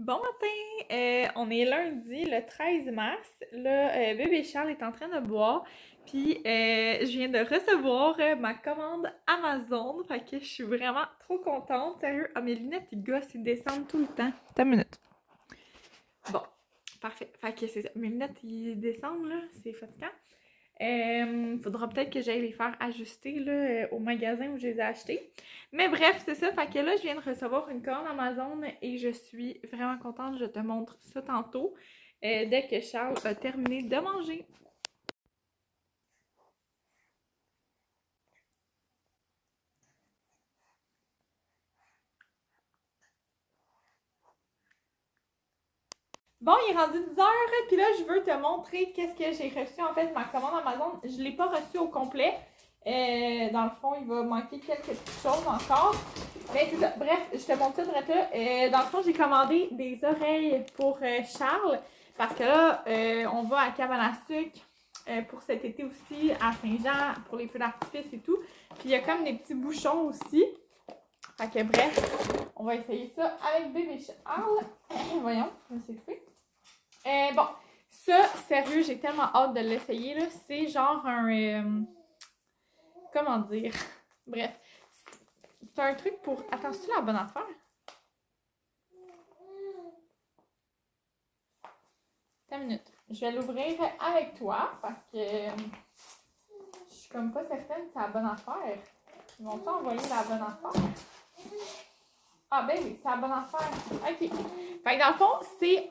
Bon matin! On est lundi, le 13 mars. Là, bébé Charles est en train de boire. Puis, je viens de recevoir ma commande Amazon. Fait que je suis vraiment trop contente. Sérieux, mes lunettes, ils gossent, ils descendent tout le temps. Attends une minute. Bon, parfait. Fait que c'est ça. Mes lunettes, ils descendent, là. C'est fatigant. Faudra peut-être que j'aille les faire ajuster là, au magasin où je les ai achetés. Mais bref, c'est ça. Fait que là, je viens de recevoir une commande Amazon et je suis vraiment contente. Je te montre ça tantôt. Dès que Charles a terminé de manger. Bon, il est rendu 10 heures, puis là, je veux te montrer qu'est-ce que j'ai reçu. En fait, ma commande Amazon, je ne l'ai pas reçue au complet. Dans le fond, il va manquer quelques petites choses encore. Mais c'est ça. Bref, je te montre ça direct là. Dans le fond, j'ai commandé des oreilles pour Charles. Parce que là, on va à Cabane à sucre pour cet été aussi, à Saint-Jean, pour les feux d'artifice et tout. Puis il y a comme des petits bouchons aussi. Fait que bref, on va essayer ça avec bébé Charles. Voyons, je vais essayer de faire. Bon, ça, sérieux, j'ai tellement hâte de l'essayer, là. C'est genre un... comment dire? Bref, c'est un truc pour... Attends, c'est la bonne affaire? Attends une minute. Je vais l'ouvrir avec toi, parce que... je suis comme pas certaine que c'est la bonne affaire. Ils vont pas envoyer la bonne affaire? Ah ben oui, c'est la bonne affaire. OK. Fait que dans le fond, c'est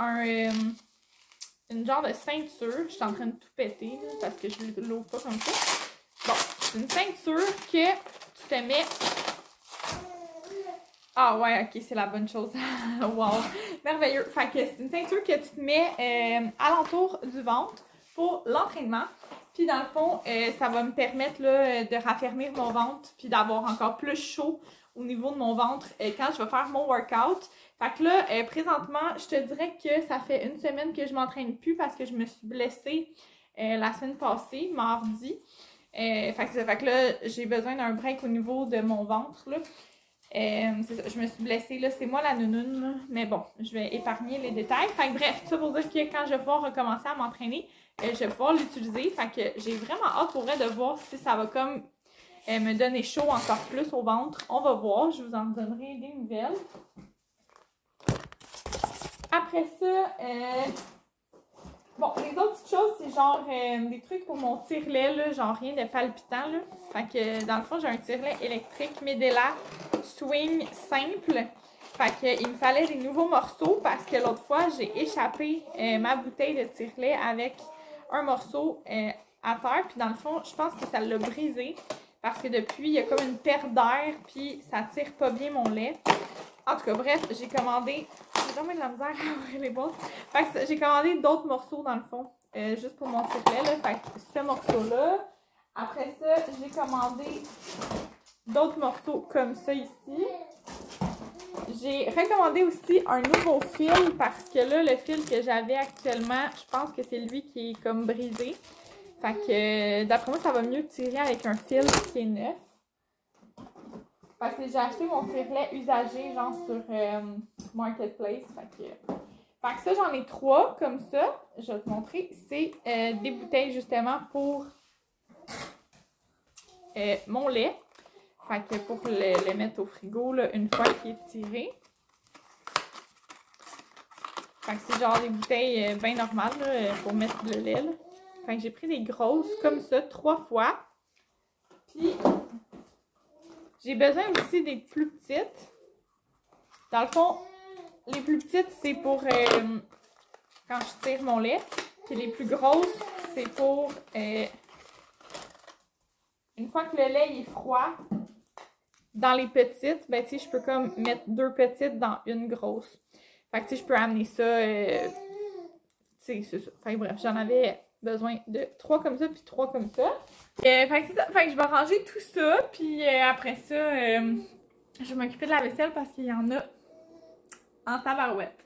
une genre de ceinture. Je suis en train de tout péter là, parce que je ne l'ouvre pas comme ça. Bon, c'est une ceinture que tu te mets... Ah ouais, ok, c'est la bonne chose. Wow, merveilleux. Fait que c'est une ceinture que tu te mets alentour du ventre pour l'entraînement. Puis dans le fond, ça va me permettre là, de raffermir mon ventre puis d'avoir encore plus chaud au niveau de mon ventre quand je vais faire mon workout. Fait que là, présentement, je te dirais que ça fait une semaine que je m'entraîne plus parce que je me suis blessée la semaine passée, mardi. Fait que là, j'ai besoin d'un break au niveau de mon ventre, là. C'est ça, je me suis blessée, là, c'est moi la nounoune, là. Mais bon, je vais épargner les détails. Fait que bref, ça pour dire que quand je vais pouvoir recommencer à m'entraîner, je vais pouvoir l'utiliser. Fait que j'ai vraiment hâte pour vrai de voir si ça va comme me donner chaud encore plus au ventre. On va voir, je vous en donnerai des nouvelles. Après ça, bon, les autres petites choses, c'est genre des trucs pour mon tire-lait, là, genre rien de palpitant, là. Fait que dans le fond, j'ai un tire-lait électrique Medela Swing simple. Fait que il me fallait des nouveaux morceaux parce que l'autre fois, j'ai échappé ma bouteille de tire-lait avec un morceau à terre. Puis dans le fond, je pense que ça l'a brisé parce que depuis, il y a comme une perte d'air puis ça tire pas bien mon lait. En tout cas, bref, j'ai commandé... J'ai vraiment de la misère à ouvrir les boîtes. Fait que j'ai commandé d'autres morceaux dans le fond, juste pour mon tire-lait, là. Fait que ce morceau-là. Après ça, j'ai commandé d'autres morceaux comme ça ici. J'ai recommandé aussi un nouveau fil parce que là, le fil que j'avais actuellement, je pense que c'est lui qui est comme brisé. Fait que d'après moi, ça va mieux tirer avec un fil qui est neuf. Parce que j'ai acheté mon tire-lait usagé, genre sur Marketplace. Fait que ça, j'en ai 3 comme ça. Je vais te montrer. C'est des bouteilles justement pour mon lait. Fait que pour le mettre au frigo là, une fois qu'il est tiré. Fait que c'est genre des bouteilles bien normales là, pour mettre le lait. Là. Fait que j'ai pris des grosses comme ça 3 fois. Puis j'ai besoin aussi des plus petites. Dans le fond, les plus petites, c'est pour quand je tire mon lait. Puis les plus grosses, c'est pour une fois que le lait est froid. Dans les petites, ben tu sais, je peux comme mettre 2 petites dans une grosse. Fait que tu sais, je peux amener ça, tu sais, c'est ça. Fait que bref, j'en avais besoin de 3 comme ça, puis 3 comme ça. Fait que c'est ça. Fait que je vais ranger tout ça, puis après ça, je vais m'occuper de la vaisselle parce qu'il y en a en tabarouette.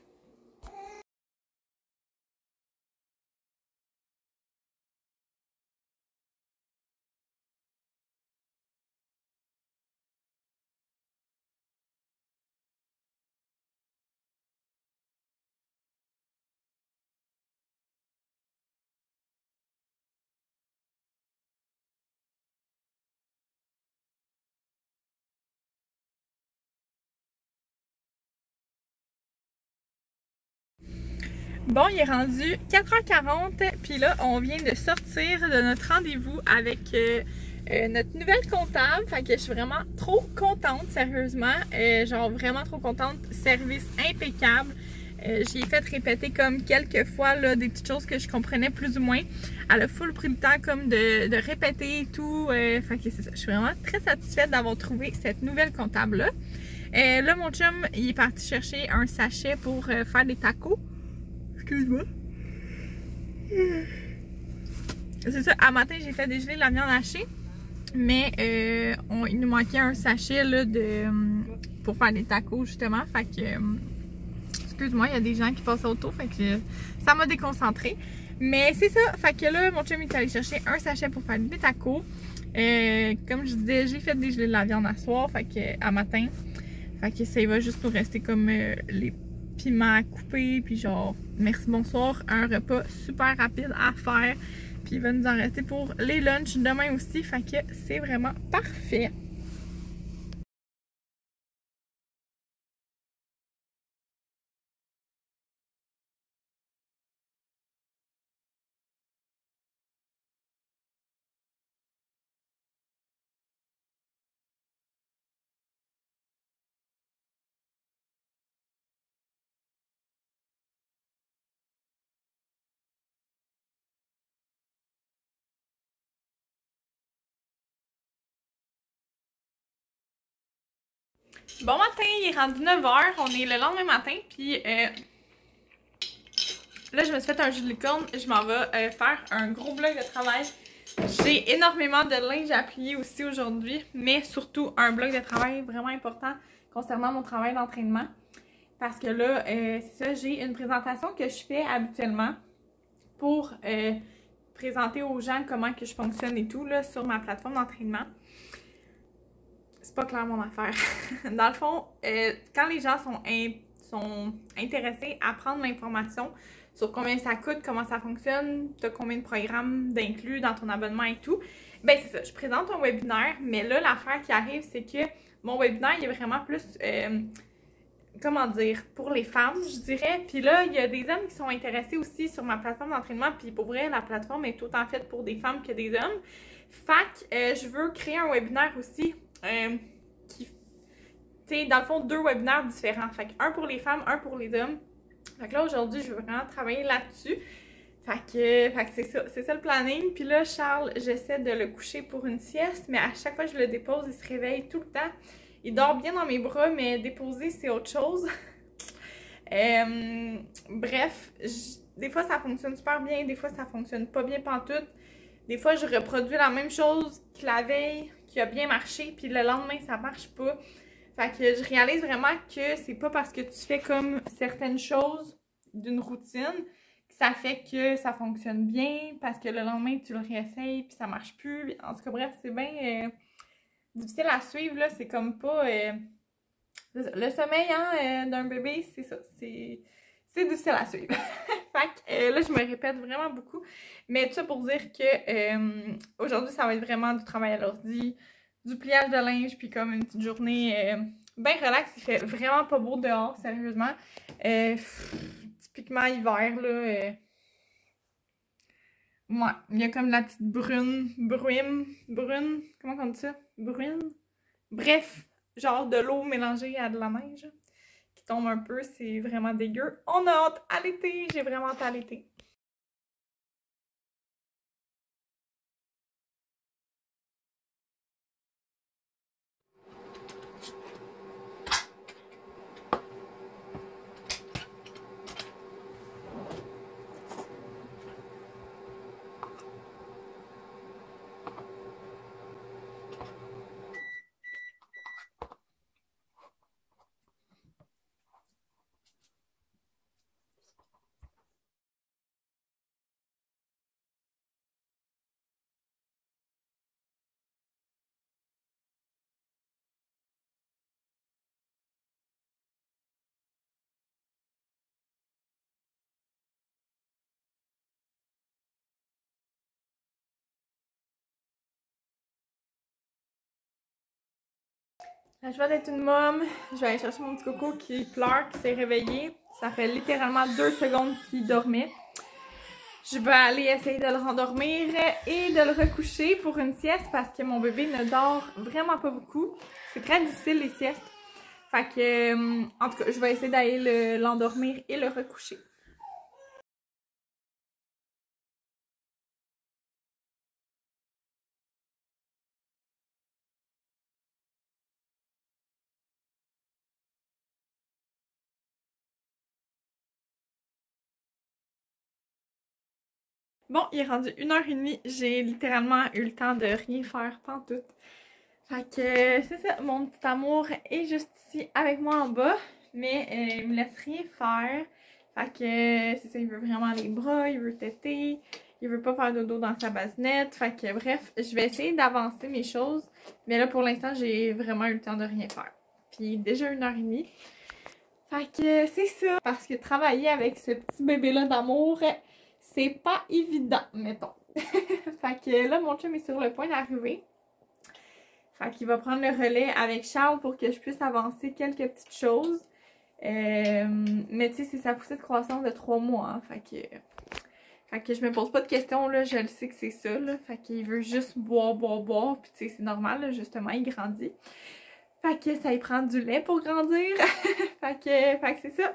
Bon, il est rendu 4h40, puis là, on vient de sortir de notre rendez-vous avec notre nouvelle comptable. Fait que je suis vraiment trop contente, sérieusement. Genre vraiment trop contente. Service impeccable. J'ai fait répéter comme quelques fois là, des petites choses que je comprenais plus ou moins. Elle a full pris le temps comme de répéter et tout. Fait que c'est ça. Je suis vraiment très satisfaite d'avoir trouvé cette nouvelle comptable-là. Là, mon chum, il est parti chercher un sachet pour faire des tacos. Excuse-moi. C'est ça, à matin, j'ai fait dégeler de la viande hachée. Mais il nous manquait un sachet là, pour faire des tacos, justement. Fait que, excuse-moi, il y a des gens qui passent autour. Fait que ça m'a déconcentrée. Mais c'est ça, fait que là, mon chum est allé chercher un sachet pour faire des tacos. Comme je disais, j'ai fait dégeler de la viande à soir, fait que à matin. Fait que ça il va juste nous rester comme les piments à couper, puis genre, merci, bonsoir, un repas super rapide à faire. Puis il va nous en rester pour les lunchs demain aussi, fait que c'est vraiment parfait. Bon matin, il est rendu 9h, on est le lendemain matin, puis là je me suis fait un jus de licorne, je m'en vais faire un gros bloc de travail. J'ai énormément de linge à plier aussi aujourd'hui, mais surtout un bloc de travail vraiment important concernant mon travail d'entraînement. Parce que là, c'est ça, j'ai une présentation que je fais habituellement pour présenter aux gens comment que je fonctionne et tout là, sur ma plateforme d'entraînement. C'est pas clair mon affaire. Dans le fond, quand les gens sont intéressés à prendre l'information sur combien ça coûte, comment ça fonctionne, t'as combien de programmes d'inclus dans ton abonnement et tout, ben c'est ça, je présente un webinaire, mais là, l'affaire qui arrive, c'est que mon webinaire, il est vraiment plus, comment dire, pour les femmes, je dirais. Puis là, il y a des hommes qui sont intéressés aussi sur ma plateforme d'entraînement, puis pour vrai, la plateforme est autant faite pour des femmes que des hommes. Fait que je veux créer un webinaire aussi qui, tu sais, dans le fond, 2 webinaires différents. Fait que un pour les femmes, un pour les hommes. Fait que là, aujourd'hui, je veux vraiment travailler là-dessus. Fait que c'est ça le planning. Puis là, Charles, j'essaie de le coucher pour une sieste, mais à chaque fois que je le dépose, il se réveille tout le temps. Il dort bien dans mes bras, mais déposer, c'est autre chose. Bref, des fois, ça fonctionne super bien, des fois, ça fonctionne pas bien pantoute. Des fois, je reproduis la même chose que la veille, qui a bien marché, puis le lendemain, ça marche pas. Fait que je réalise vraiment que c'est pas parce que tu fais comme certaines choses d'une routine que ça fait que ça fonctionne bien, parce que le lendemain, tu le réessayes, puis ça marche plus. En tout cas, bref, c'est bien difficile à suivre, là. C'est comme pas... le sommeil hein, d'un bébé, c'est ça. C'est difficile à suivre. Fait que là, je me répète vraiment beaucoup. Mais tout ça pour dire que aujourd'hui, ça va être vraiment du travail à l'ordi, du pliage de linge, puis comme une petite journée bien relax. Il fait vraiment pas beau dehors, sérieusement. Typiquement hiver, là. Ouais, il y a comme la petite brune, comment on dit ça? Brune? Bref, genre de l'eau mélangée à de la neige qui tombe un peu, c'est vraiment dégueu. On a hâte à l'été, j'ai vraiment hâte à l'été. Je vais être une môme, je vais aller chercher mon petit coco qui pleure, qui s'est réveillé. Ça fait littéralement 2 secondes qu'il dormait. Je vais aller essayer de le rendormir et de le recoucher pour une sieste parce que mon bébé ne dort vraiment pas beaucoup. C'est très difficile les siestes. Fait que, en tout cas, je vais essayer d'aller l'endormir et le recoucher. Bon, il est rendu 1h30, j'ai littéralement eu le temps de rien faire pantoute. Fait que c'est ça, mon petit amour est juste ici avec moi en bas, mais il me laisse rien faire. Fait que c'est ça, il veut vraiment les bras, il veut téter, il veut pas faire dodo dans sa basinette. Fait que bref, je vais essayer d'avancer mes choses, mais là pour l'instant j'ai vraiment eu le temps de rien faire. Puis déjà 1h30. Fait que c'est ça, parce que travailler avec ce petit bébé-là d'amour, c'est pas évident, mettons. Fait que là, mon chum est sur le point d'arriver. Fait qu'il va prendre le relais avec Charles pour que je puisse avancer quelques petites choses. Mais tu sais, c'est sa poussée de croissance de 3 mois. Hein, fait que je me pose pas de questions, là. Je le sais que c'est ça, là. Fait qu'il veut juste boire. Puis tu sais, c'est normal, là, justement, il grandit. Fait que ça y prend du lait pour grandir. fait que c'est ça.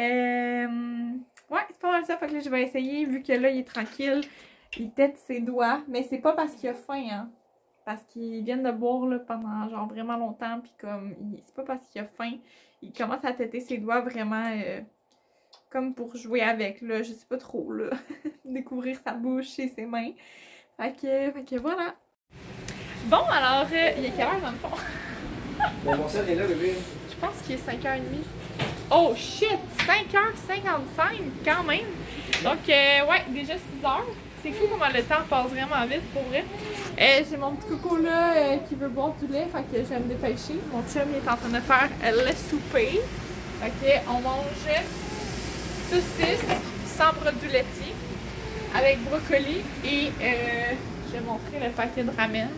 Ouais, c'est pas mal ça. Fait que là, je vais essayer, vu que là, il est tranquille, il tète ses doigts. Mais c'est pas parce qu'il a faim, hein. Parce qu'ils viennent de boire là, pendant genre vraiment longtemps. Puis comme, c'est pas parce qu'il a faim. Il commence à têter ses doigts vraiment comme pour jouer avec, là. Je sais pas trop, là. Découvrir sa bouche et ses mains. Fait que voilà. Bon, alors, il est quelle heure dans le fond? Mon sel est là, bébé. Je pense qu'il est 5h30. Oh shit! 5h55 quand même! Donc, ouais, déjà 6h. C'est fou comment le temps passe vraiment vite pour vrai. J'ai mon petit coco là qui veut boire du lait, fait que je vais me dépêcher. Mon chum il est en train de faire le souper. Fait que on mange saucisse sans produits laitiers avec brocoli et je vais montrer le paquet de ramen.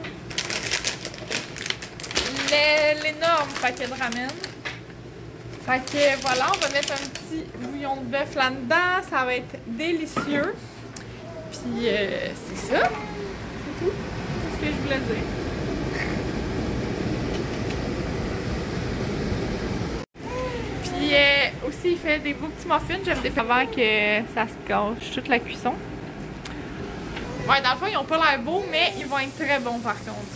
L'énorme paquet de ramen. Fait que voilà, on va mettre un petit bouillon de bœuf là-dedans. Ça va être délicieux. Puis c'est ça. C'est tout. C'est ce que je voulais dire. Puis aussi, il fait des beaux petits muffins. J'aime des avant que ça se gâche toute la cuisson. Ouais, dans le fond, ils n'ont pas l'air beaux, mais ils vont être très bons par contre.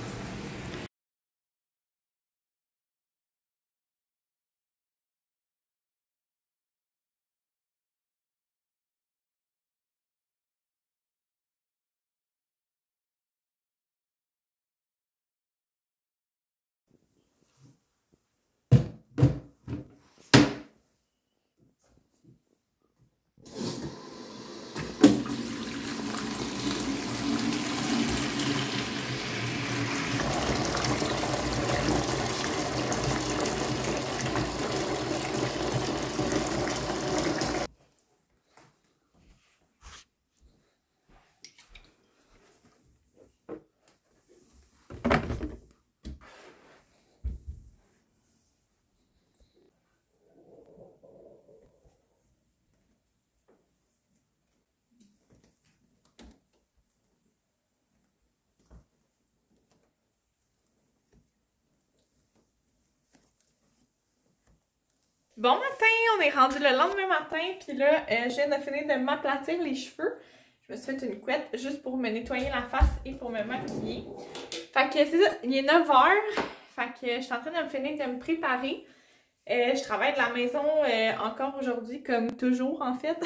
Bon matin, on est rendu le lendemain matin, puis là, je viens de finir de m'aplatir les cheveux. Je me suis fait une couette juste pour me nettoyer la face et pour me maquiller. Fait que c'est ça, il est 9h, fait que je suis en train de me finir de me préparer. Je travaille de la maison encore aujourd'hui, comme toujours en fait.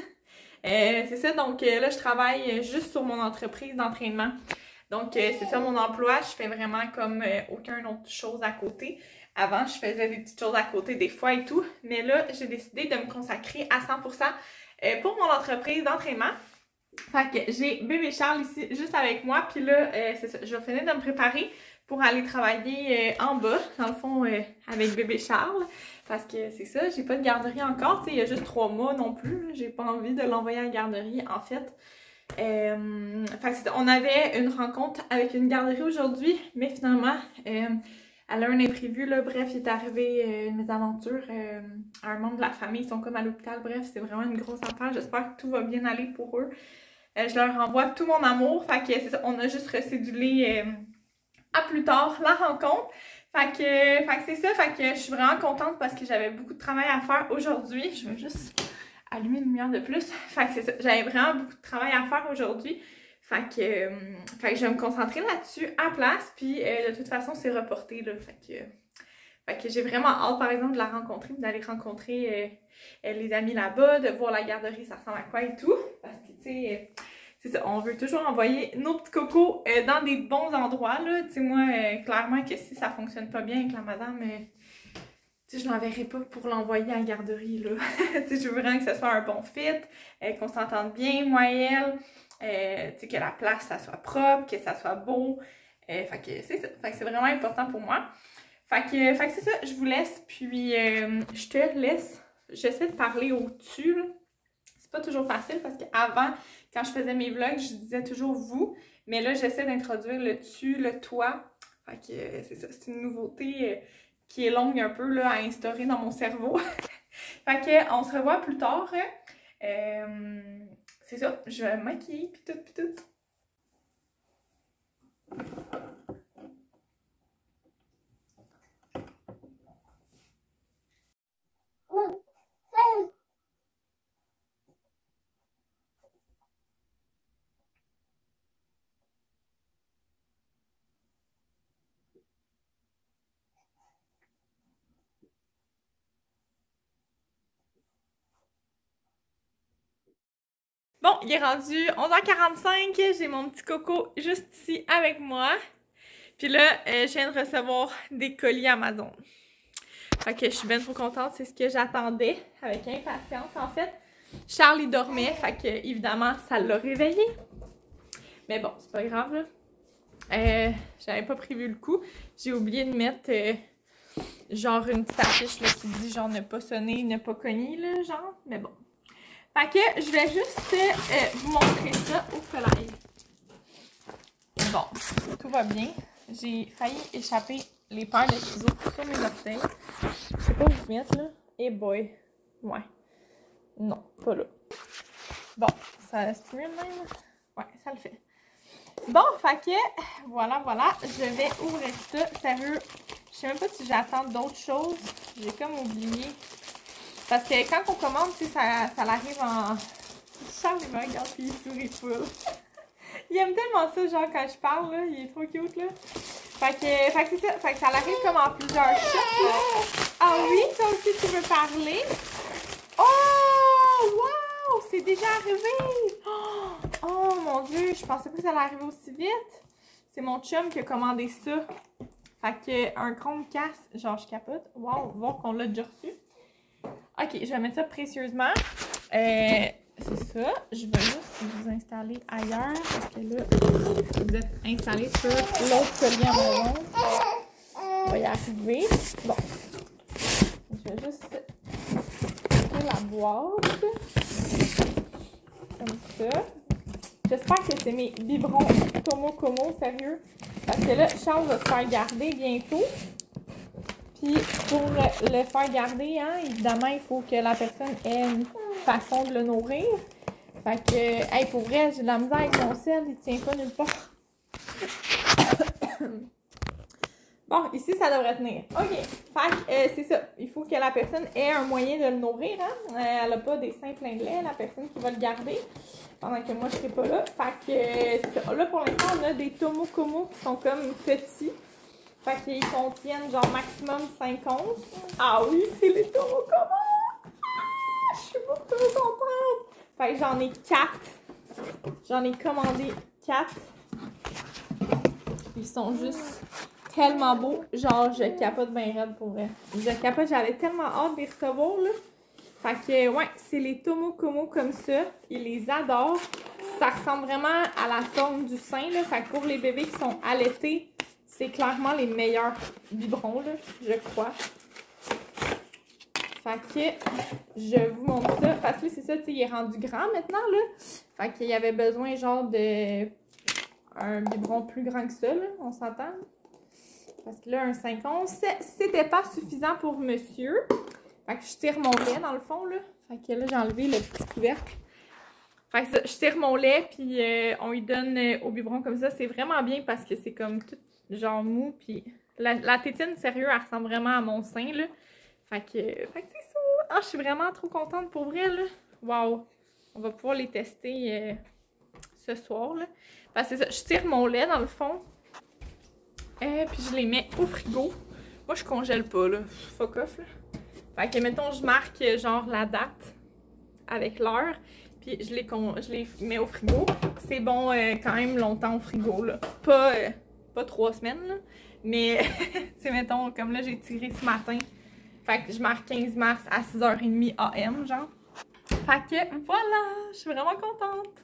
C'est ça, donc là, je travaille juste sur mon entreprise d'entraînement. Donc, c'est ça mon emploi, je fais vraiment comme aucune autre chose à côté. Avant, je faisais des petites choses à côté des fois et tout, mais là, j'ai décidé de me consacrer à 100% pour mon entreprise d'entraînement. Fait que j'ai bébé Charles ici juste avec moi, puis là, c'est ça, je vais finir de me préparer pour aller travailler en bas, dans le fond, avec bébé Charles. Parce que c'est ça, j'ai pas de garderie encore, tu sais, il y a juste 3 mois non plus, j'ai pas envie de l'envoyer à la garderie, en fait. Fait que on avait une rencontre avec une garderie aujourd'hui, mais finalement, elle a un imprévu, là. Bref, il est arrivé une mésaventure à un membre de la famille. Ils sont comme à l'hôpital. Bref, c'est vraiment une grosse affaire. J'espère que tout va bien aller pour eux. Je leur envoie tout mon amour. Fait que c'est ça, on a juste recédulé à plus tard la rencontre. Fait que c'est ça. Fait que je suis vraiment contente parce que j'avais beaucoup de travail à faire aujourd'hui. Je vais juste allumer une lumière de plus. Fait que c'est ça. J'avais vraiment beaucoup de travail à faire aujourd'hui. Fait que je vais me concentrer là-dessus à place. Puis de toute façon, c'est reporté, là. Fait que j'ai vraiment hâte, par exemple, de la rencontrer, d'aller rencontrer les amis là-bas, de voir la garderie, ça ressemble à quoi et tout. Parce que, tu sais, c'est ça, on veut toujours envoyer nos petits cocos dans des bons endroits, là. Tu sais, moi, clairement que si ça fonctionne pas bien avec la madame, tu sais, je l'enverrai pas pour l'envoyer à la garderie, là. Tu sais, je veux vraiment que ce soit un bon fit, qu'on s'entende bien, moi et elle. Tu sais, que la place, ça soit propre, que ça soit beau. Fait que c'est ça. Fait que c'est vraiment important pour moi. Fait que c'est ça, je vous laisse, puis je te laisse. J'essaie de parler au-dessus, là. C'est pas toujours facile parce qu'avant, quand je faisais mes vlogs, je disais toujours vous, mais là, j'essaie d'introduire le tu, le toi. Fait que c'est ça, c'est une nouveauté qui est longue un peu là, à instaurer dans mon cerveau. Fait que on se revoit plus tard. C'est ça, je vais me maquiller, pis tout, pis tout. Bon, il est rendu 11h45, j'ai mon petit coco juste ici avec moi. Puis là, je viens de recevoir des colis Amazon. Fait que je suis bien trop contente, c'est ce que j'attendais avec impatience en fait. Charles il dormait, fait que évidemment ça l'a réveillé. Mais bon, c'est pas grave là. J'avais pas prévu le coup. J'ai oublié de mettre genre une petite affiche là, qui dit genre ne pas sonner, ne pas cogner là, genre. Mais bon. Fait que je vais juste vous montrer ça au soleil. Bon, tout va bien. J'ai failli échapper les paires de ciseaux sur mes orteils. Je sais pas où vous mettre là. Eh boy. Ouais. Non, pas là. Bon, ça se mieux même? Ouais, ça le fait. Bon, fait que voilà. Je vais ouvrir ça. Sérieux, je sais même pas si j'attends d'autres choses. J'ai comme oublié. Parce que quand on commande, tu sais, ça l'arrive en... Charles, il me regarde puis il sourit full. Il aime tellement ça, genre, quand je parle, là. Il est trop cute, là. Fait que c'est ça. Fait que ça l'arrive comme en plusieurs shots, là. Ah oui, toi aussi, tu veux parler? Oh! Wow! C'est déjà arrivé! Oh, mon Dieu! Je pensais pas que ça allait arriver aussi vite. C'est mon chum qui a commandé ça. Fait que un Chromecast, genre, je capote. Wow! Voir qu'on l'a déjà reçu. Ok, je vais mettre ça précieusement. C'est ça. Je vais juste vous installer ailleurs parce que là, vous êtes installé sur l'autre collier Amazon. On va y arriver. Bon. Je vais juste ouvrir la boîte. Comme ça. J'espère que c'est mes biberons Tomo, sérieux. Parce que là, Charles va se faire garder bientôt. Puis pour le faire garder, hein, évidemment, il faut que la personne ait une façon de le nourrir. Fait que, hey, pour vrai, j'ai de la misère avec mon sel, il tient pas nulle part. Bon, ici, ça devrait tenir. OK. Fait que, c'est ça. Il faut que la personne ait un moyen de le nourrir, hein. Elle n'a pas des seins pleins de lait, la personne qui va le garder. Pendant que moi, je serai pas là. Fait que, là, pour l'instant, on a des Tomo qui sont comme petits. Fait qu'ils contiennent genre maximum 5 onces. Ah oui, c'est les Tomo. Je suis beaucoup trop contente. Fait que j'en ai 4. J'en ai commandé 4. Ils sont juste tellement beaux. Genre, je capote bien raide pour vrai. Je capote, j'avais tellement hâte de les recevoir, là. Fait que, ouais, c'est les Tomo comme ça. Ils les adorent. Ça ressemble vraiment à la forme du sein, là. Fait que pour les bébés qui sont allaités, c'est clairement les meilleurs biberons, là, je crois. Fait que je vous montre ça. Parce que c'est ça, tu sais, il est rendu grand maintenant, là. Fait qu'il y avait besoin, genre, de un biberon plus grand que ça, là. On s'entend? Parce que là, un 5 onces, c'était pas suffisant pour monsieur. Fait que je tire mon lait dans le fond, là. Fait que là, j'ai enlevé le petit couvercle. Fait que ça, je tire mon lait, puis on lui donne au biberon comme ça. C'est vraiment bien parce que c'est comme tout genre mou, puis la tétine, sérieux, elle ressemble vraiment à mon sein, là. Fait que c'est ça. Ah, je suis vraiment trop contente pour vrai, là. Wow! On va pouvoir les tester ce soir, là. Parce que c'est ça, je tire mon lait dans le fond. Puis je les mets au frigo. Moi, je congèle pas, là. Fuck off, là. Fait que, mettons, je marque, genre, la date avec l'heure. Puis je les mets au frigo. C'est bon quand même longtemps au frigo, là. Pas 3 semaines, là. Mais, tu sais, mettons, comme là, j'ai tiré ce matin. Fait que je marque 15 mars à 6h30 AM, genre. Fait que, voilà! Je suis vraiment contente!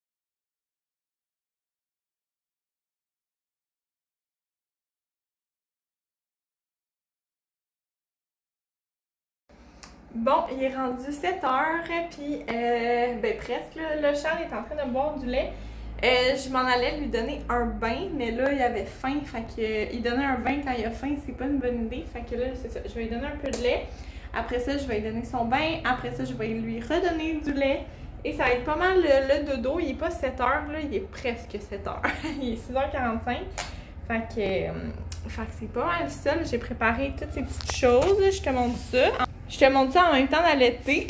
Bon, il est rendu 7h, puis ben presque, là, le Charles est en train de boire du lait. Je m'en allais lui donner un bain, mais là, il avait faim, fait que il donnait un bain quand il a faim, c'est pas une bonne idée. Fait que là, c'est ça, je vais lui donner un peu de lait. Après ça, je vais lui donner son bain. Après ça, je vais lui redonner du lait. Et ça va être pas mal le dodo. Il est pas 7h, là, il est presque 7h. Il est 6h45. Fait que c'est pas mal ça. J'ai préparé toutes ces petites choses. Je te montre ça. Je te montre ça en même temps d'allaiter.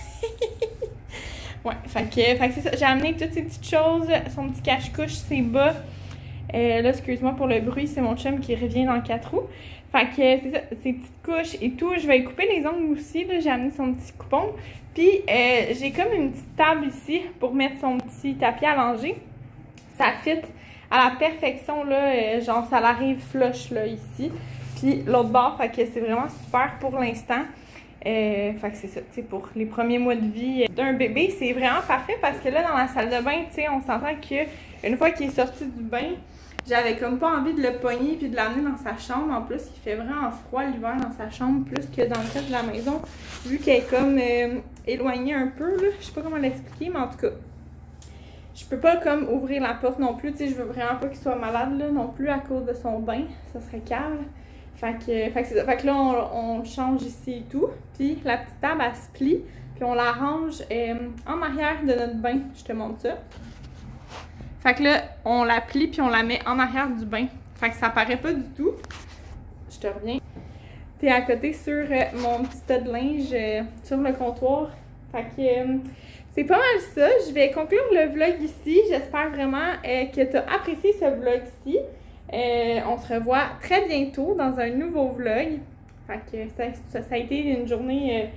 Ouais, fait que c'est ça. J'ai amené toutes ces petites choses. Son petit cache-couche, ses bas. Là, excuse-moi pour le bruit, c'est mon chum qui revient dans le 4 roues. Fait que c'est ça, ses petites couches et tout. Je vais couper les ongles aussi. Là, j'ai amené son petit coupon. Puis, j'ai comme une petite table ici pour mettre son petit tapis à langer. Ça fit à la perfection, là. Genre, ça l'arrive flush, là, ici. Puis, l'autre bord, fait que c'est vraiment super pour l'instant. Fait que c'est ça, tu sais, pour les premiers mois de vie d'un bébé, c'est vraiment parfait parce que là, dans la salle de bain, tu sais, on s'entend qu'une fois qu'il est sorti du bain, j'avais comme pas envie de le pogner puis de l'amener dans sa chambre. En plus, il fait vraiment froid l'hiver dans sa chambre, plus que dans le reste de la maison, vu qu'elle est comme éloignée un peu, là. Je sais pas comment l'expliquer, mais en tout cas, je peux pas comme ouvrir la porte non plus, tu sais, je veux vraiment pas qu'il soit malade, là, non plus à cause de son bain, ça serait calme. Fait que là, on change ici et tout. Puis la petite table, elle se plie. Puis on la range en arrière de notre bain. Je te montre ça. Fait que là, on la plie puis on la met en arrière du bain. Fait que ça paraît pas du tout. Je te reviens. T'es à côté sur mon petit tas de linge sur le comptoir. Fait que c'est pas mal ça. Je vais conclure le vlog ici. J'espère vraiment que t'as apprécié ce vlog-ci. On se revoit très bientôt dans un nouveau vlog. Fait que ça a été une journée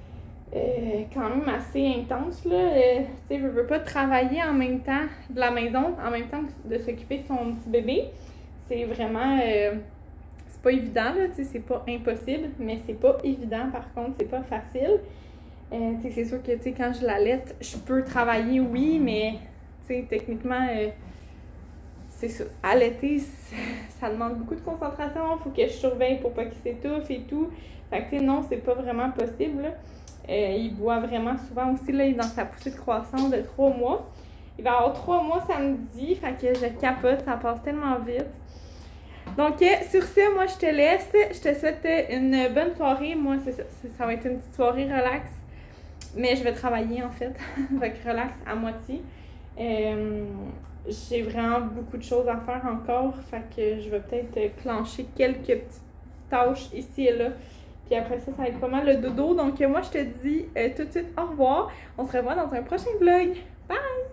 quand même assez intense, là. Tu sais, je veux pas travailler en même temps de la maison, en même temps que de s'occuper de son petit bébé. C'est vraiment... c'est pas évident, là. Tu sais, c'est pas impossible, mais c'est pas évident. Par contre, c'est pas facile. Tu sais, c'est sûr que, tu sais, quand je l'allaite, je peux travailler, oui, mais, tu sais, techniquement... c'est ça. Allaiter, ça demande beaucoup de concentration. Il faut que je surveille pour pas qu'il s'étouffe et tout. Fait que, tu sais, non, c'est pas vraiment possible, là. Il boit vraiment souvent aussi, là, il est dans sa poussée de croissance de 3 mois. Il va avoir 3 mois samedi. Fait que je capote, ça passe tellement vite. Donc, sur ce, moi, je te laisse. Je te souhaite une bonne soirée. Moi, c'est ça. Ça va être une petite soirée relax. Mais je vais travailler, en fait. Fait que relax à moitié. J'ai vraiment beaucoup de choses à faire encore, fait que je vais peut-être clencher quelques petites tâches ici et là. Puis après ça, ça va être pas mal le dodo. Donc moi, je te dis tout de suite au revoir. On se revoit dans un prochain vlog. Bye!